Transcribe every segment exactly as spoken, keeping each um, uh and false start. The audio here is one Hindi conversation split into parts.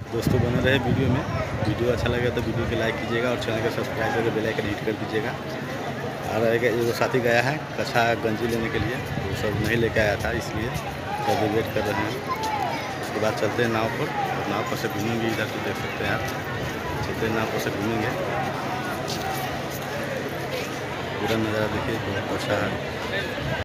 दोस्तों बने रहे वीडियो में। वीडियो अच्छा लगे तो वीडियो को लाइक कीजिएगा और चैनल को सब्सक्राइब करके बेल आइकन हिट कर दीजिएगा। और वो साथी गया है कच्छा गंजी लेने के लिए, वो सब नहीं लेके आया था, इसलिए तो वेट कर रहे हैं। उसके बाद चलते हैं नाव पर, और नाव पर से घूमेंगे। इधर तो देख सकते हैं आप, चलते हैं नाव पर से घूमेंगे। पूरा नज़ारा देखिए, बहुत अच्छा है।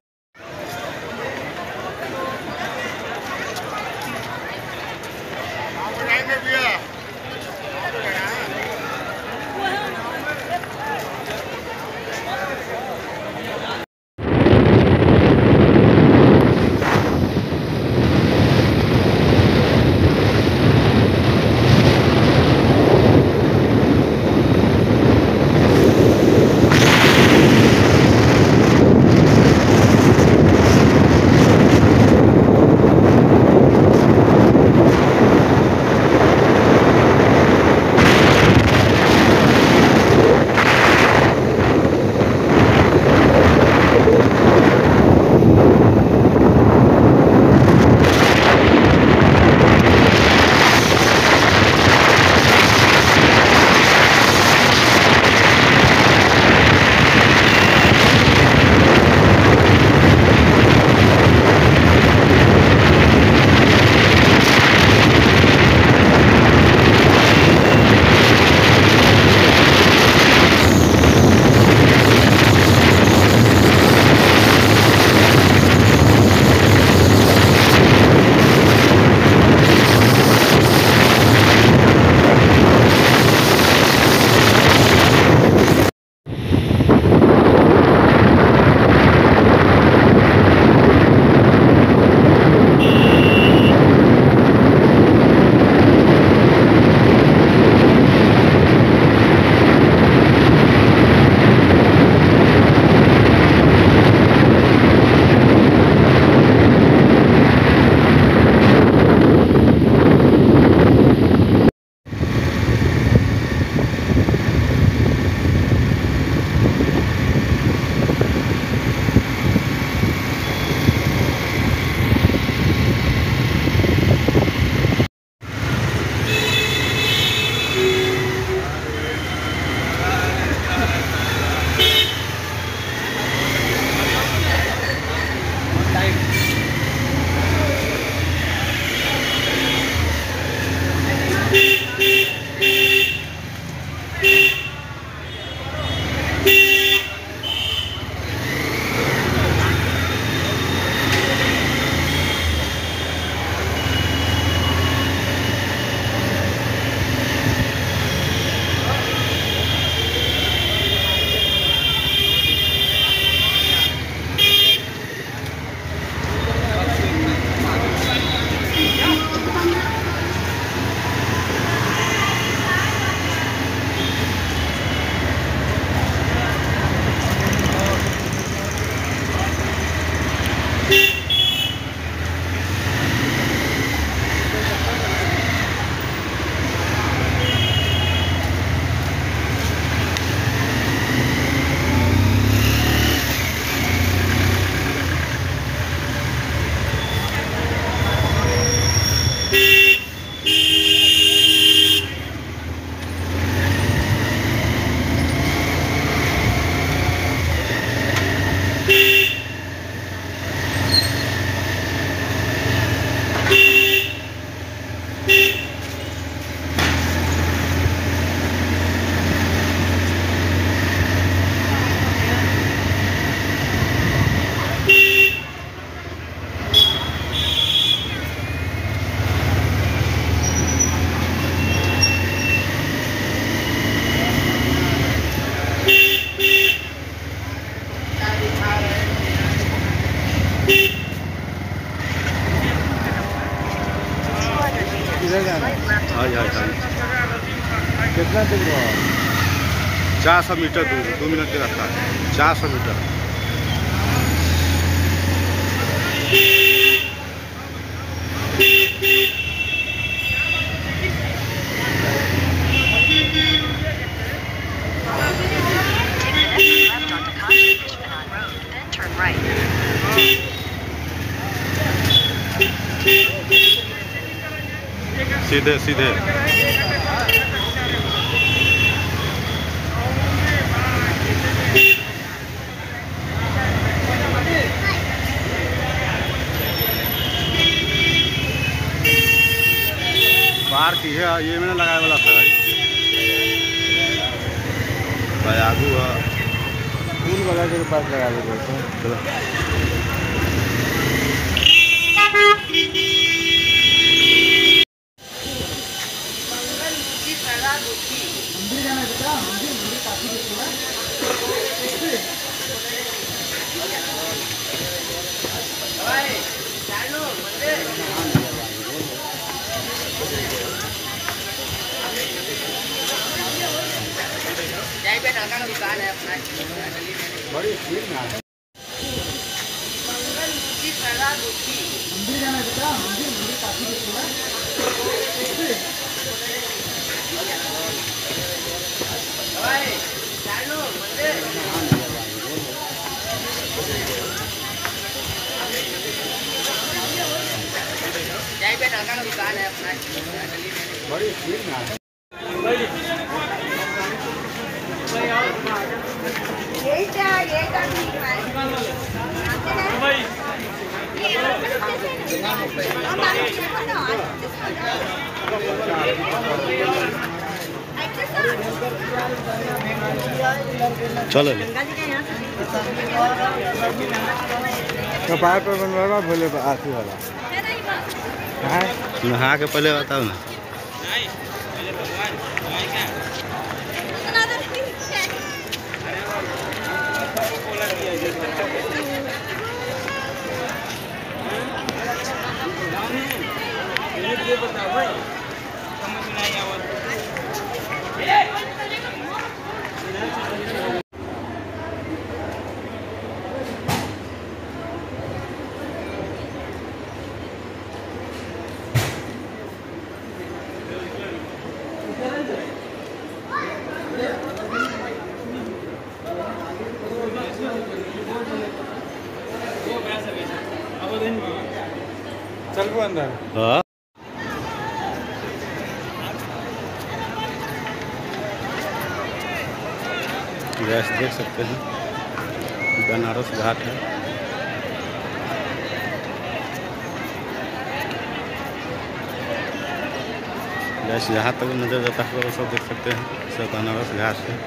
कितना दूर हुआ? चार सौ मीटर दूर, दो मिनट का रास्ता है, चार सौ मीटर। सीधे सीधे बाहर की है ये मैंने लगाए वाला था भाई आगू है फूल वाला के पास लगा दो चलो। मंदिर जाना बेटा मंदिर मंदिर काफी दुकान है अपना बड़ी भीड़ में है। मंदिर जाना बेटा मंदिर मंदिर काफी दुकान है अपना बड़ी भीड़ में है। चलो कपार पर बनवा भोले आरती वाला नहा के पहले बताओ ना। चल वो अंदर हाँ गैस देख सकते हैं बनारस घाट है। गैस यहाँ तक नजर जाता है वो सब देख सकते हैं सब बनारस घाट है।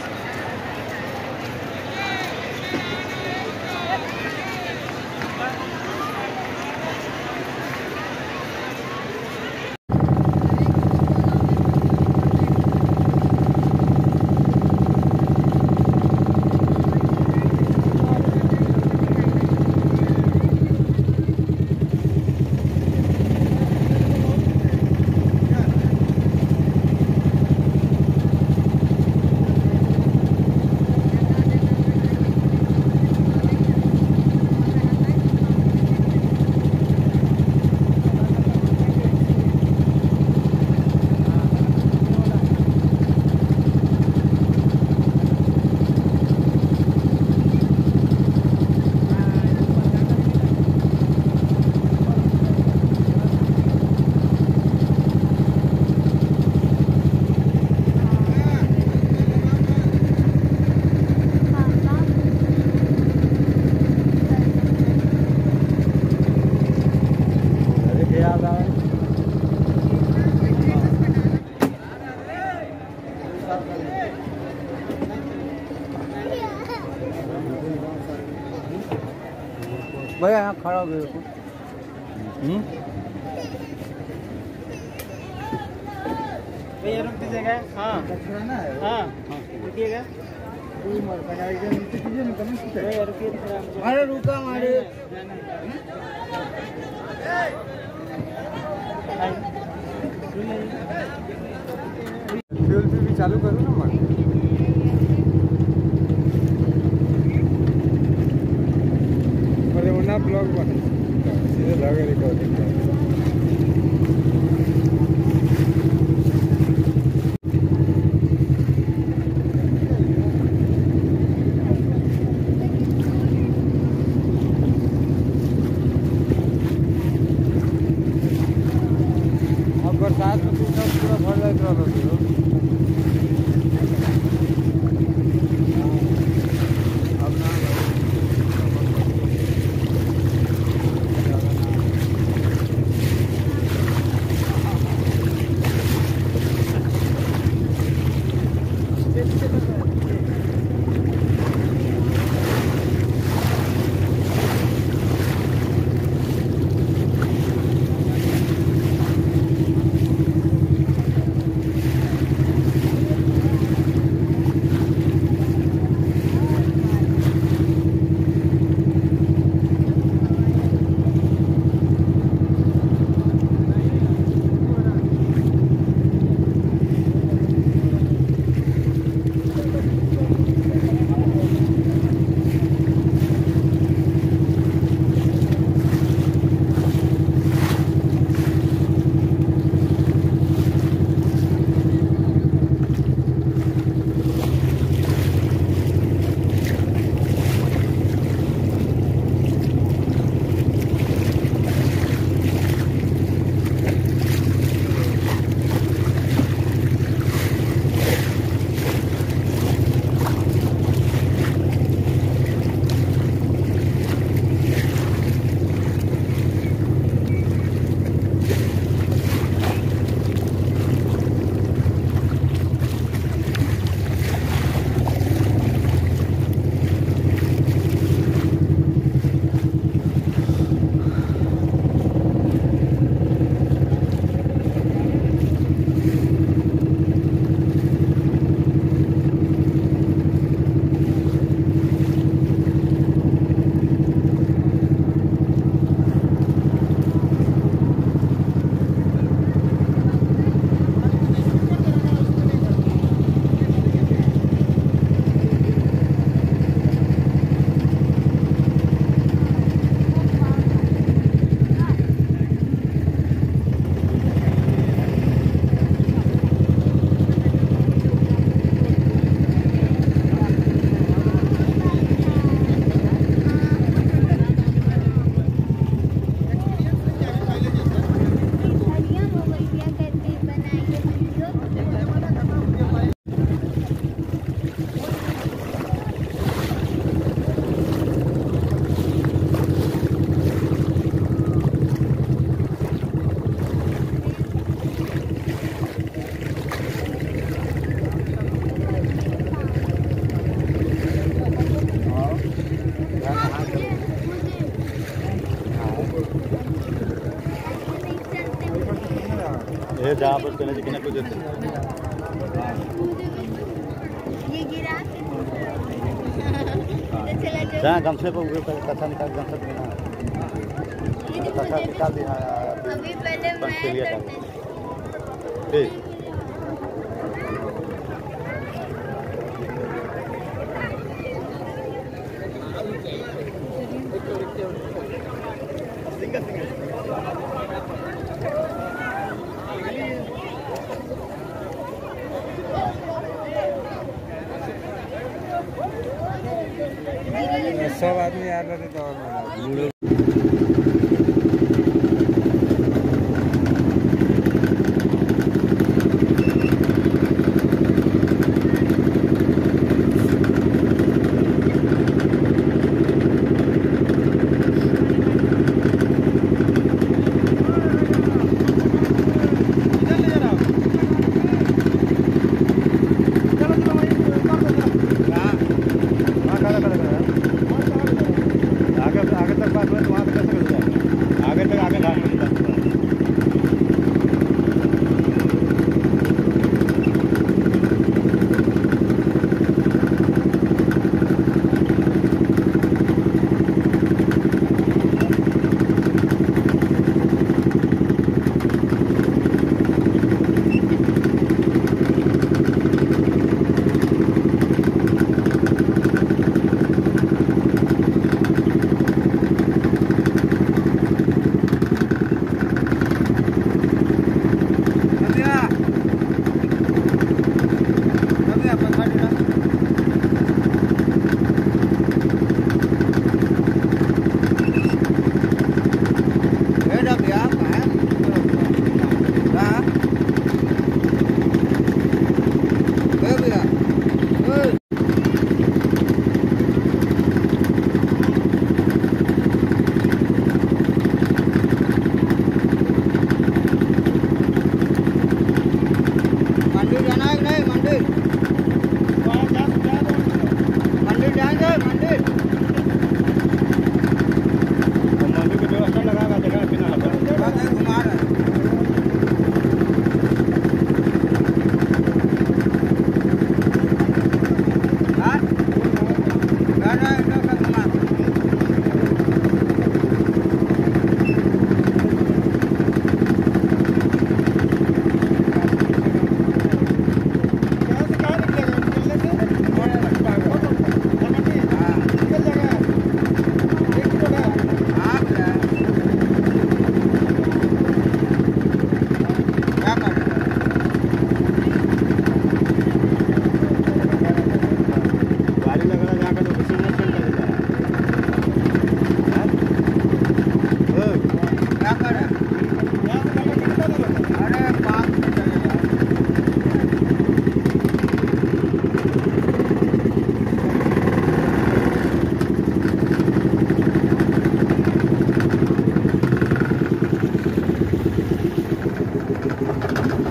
भैया यहाँ खड़ा हो गए भैया रुक दीजिएगा। हाँ हाँ रुकिएगा अरे रुका हमारे फ्यूल भी चालू करो ना मैं ना ब्लॉग बने सीधे लगे रिकॉर्डिंग अब बरसात पूरा भर जाए तो अब ना ये जहाँ पर कहने चाहिए कुछ देते ये गिरा के तो चला जाओ। जहाँ गमछे पर कच्चा निकाल गमछे पर ना ये देखो कच्चा मुझे निकाल दिया अभी पहले मैं करने ठीक सब आदमी आ रहे थे तो आगे आगे तक बात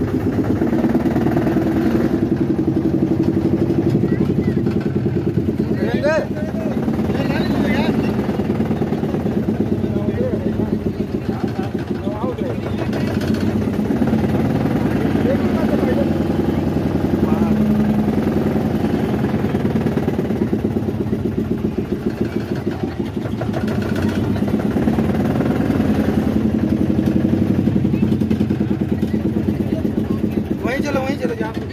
वहीं चलो वहीं चलो जहाँ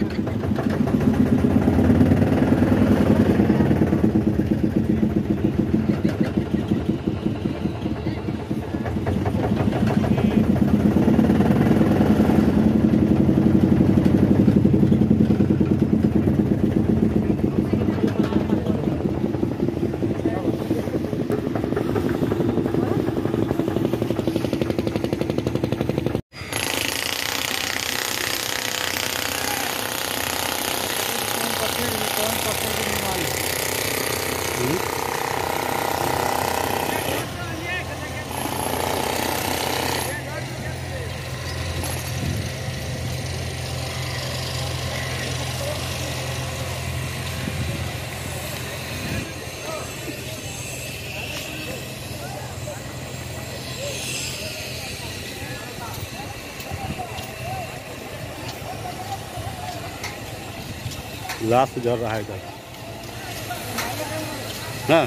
लाश जल रहा है इधर हाँ।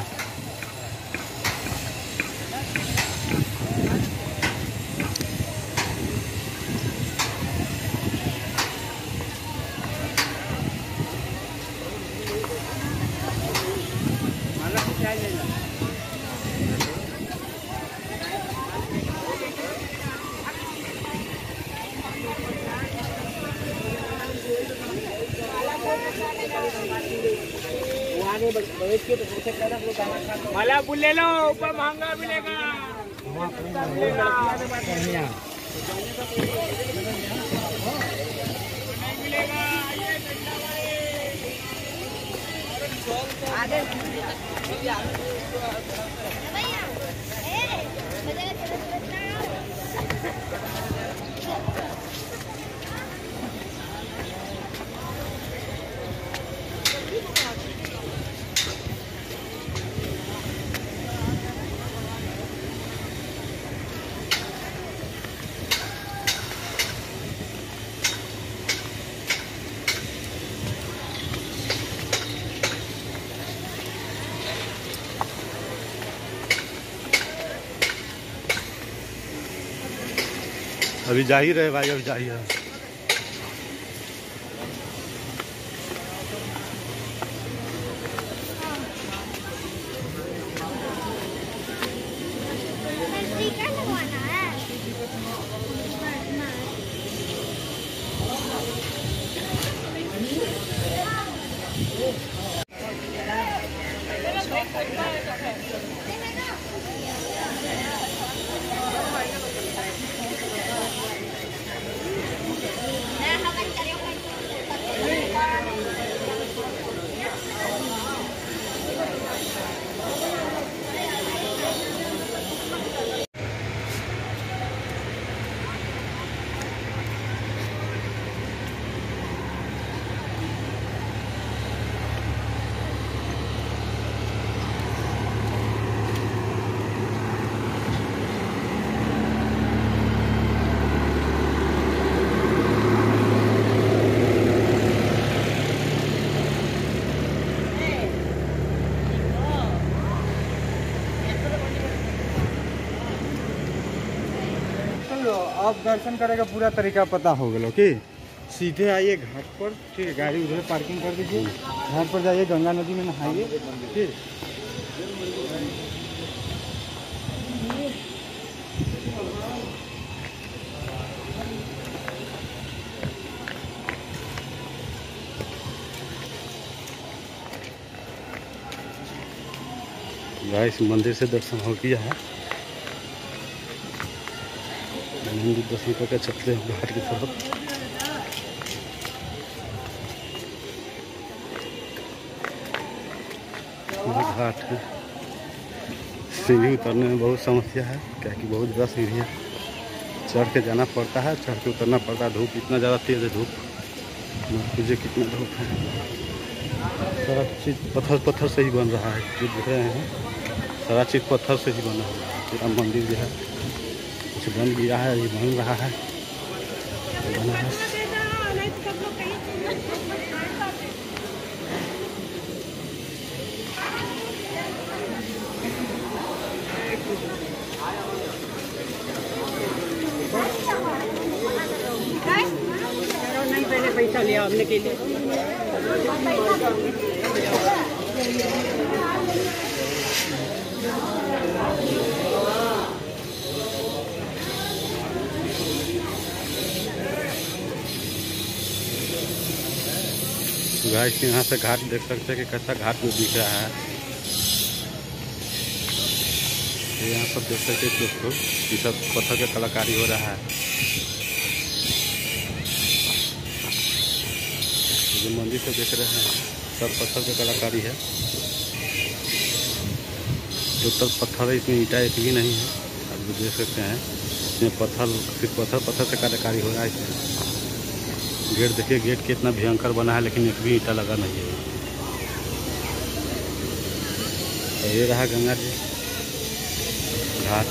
माला फूल ले लो, ऊपर महंगा मिलेगा। अभी जा ही रहे भाई, अभी जा ही रहे। टीका लगवाना है। अब दर्शन करेगा पूरा तरीका पता हो गया कि सीधे आइए घाट पर, ठीक है, गाड़ी उधर पार्किंग कर दीजिए, घाट पर जाइए, गंगा नदी में नहाइए, ठीक। गाइस मंदिर से दर्शन हो गया है, मंदिर दर्शन करके चलते हैं घाट की तरफ। घाट है, सीढ़ी उतरने में बहुत समस्या है, क्या कि बहुत बड़ा सीढ़ी है, चढ़ के जाना पड़ता है, चढ़ के उतरना पड़ता है। धूप इतना ज़्यादा तेज़ है, धूप मत पूछिए कितना धूप है। सारा चीज़ पत्थर पत्थर से ही बन रहा है, जो देख रहे हैं सारा चीज़ पत्थर से ही बना हुआ है। पूरा मंदिर जो है कुछ बन गया है, ये बन रहा है, बना है। नहीं पहले पैसा लिया हमने के लिए। गाइस यहाँ से घाट देख सकते हैं कि कैसा घाट में दिख रहा है। यहाँ पर देख सकते हैं दोस्तों, ये सब पत्थर की कलाकारी हो रहा है। जो मंदिर से देख रहे हैं सब पत्थर की कलाकारी है। टोटल पत्थर है, इसमें ईंटा एक भी नहीं है। आप जो देख सकते हैं इसमें पत्थर, सिर्फ पत्थर पत्थर से कलाकारी हो रहा है इसमें। गेट देखिए, गेट कितना भयंकर बना है, लेकिन एक भी ईंटा लगा नहीं है। तो ये रहा गंगा जी घाट।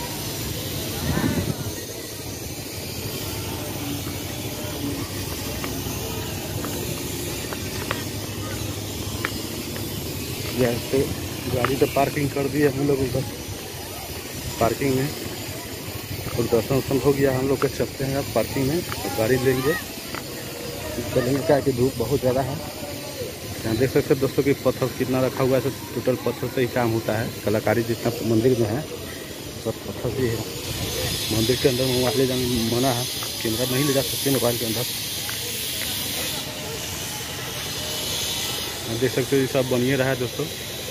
जैसे गाड़ी तो पार्किंग कर दी है हम लोग उधर पार्किंग में, और दर्शन वर्शन हो गया। हम लोग के चलते हैं अब पार्किंग में, तो गाड़ी लेंगे चलेंगे। क्या कि धूप बहुत ज़्यादा है। यहाँ देख सकते हैं दोस्तों कि पत्थर कितना रखा हुआ है। टोटल पत्थर से ही काम होता है। कलाकारी जितना मंदिर में है सब पत्थर से ही है। मंदिर के अंदर मोबाइल ले जाने मना है, कैमरा नहीं ले जा सकते मोबाइल के अंदर। देख सकते हो ये सब बनिए रहा है दोस्तों।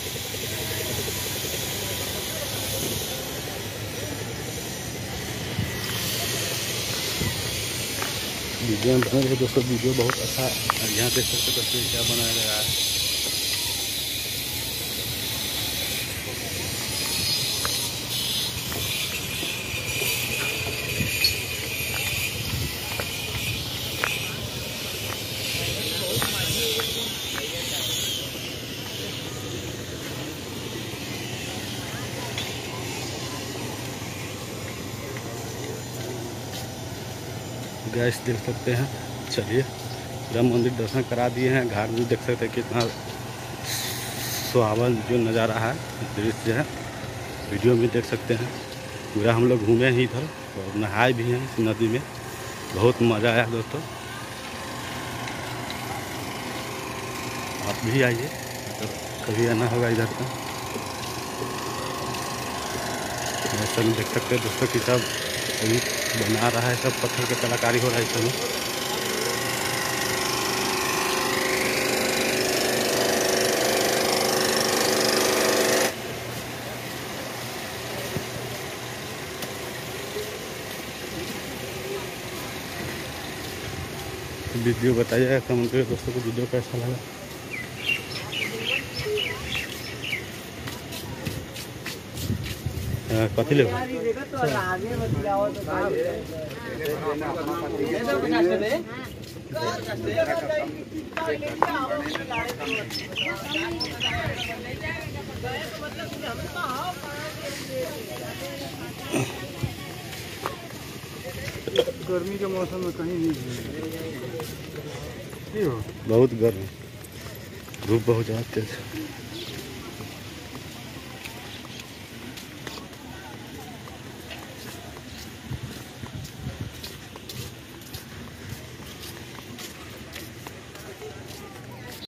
वीडियो में बने रहे दोस्तों, वीडियो बहुत अच्छा। यहाँ देख सकते हो दोस्तों क्या बनाया गया है। गैस देख सकते हैं। चलिए पूरा मंदिर दर्शन करा दिए हैं। घाट भी देख सकते हैं कितना सुहावन जो नज़ारा है, दृश्य है। वीडियो में देख सकते हैं। पूरा हम लोग घूमे हैं इधर और नहाए भी हैं इस नदी में। बहुत मज़ा आया दोस्तों। आप भी आइए अगर कभी आना होगा इधर का। ऐसा में देख सकते हैं दोस्तों कि सब अभी बना रहा है, सब पत्थर की कलाकारी हो रहा है इसमें। वीडियो बताइएगा कमेंट करके दोस्तों को वीडियो कैसा लगा। कथी ले गर्मी के मौसम में कहीं नहीं हो, बहुत गर्म, धूप बहुत ज़्यादा तेज।